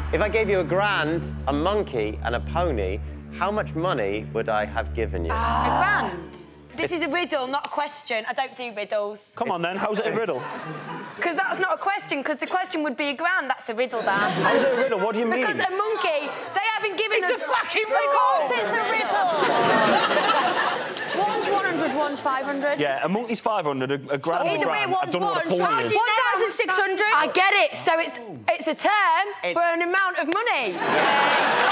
If I gave you a grand, a monkey and a pony, how much money would I have given you? A grand? This is a riddle, not a question. I don't do riddles. Come on, then. How's it a riddle? Because that's not a question, because the question would be a grand. That's a riddle, Dan. How's it a riddle? What do you mean? Because a monkey, they haven't given us... It's a fucking riddle! Of course it's a riddle! One's 100, one's 500. Yeah, a monkey's 500, a grand's a grand. I don't know what a pony is. 1,600. I get it. So it's a term for an amount of money.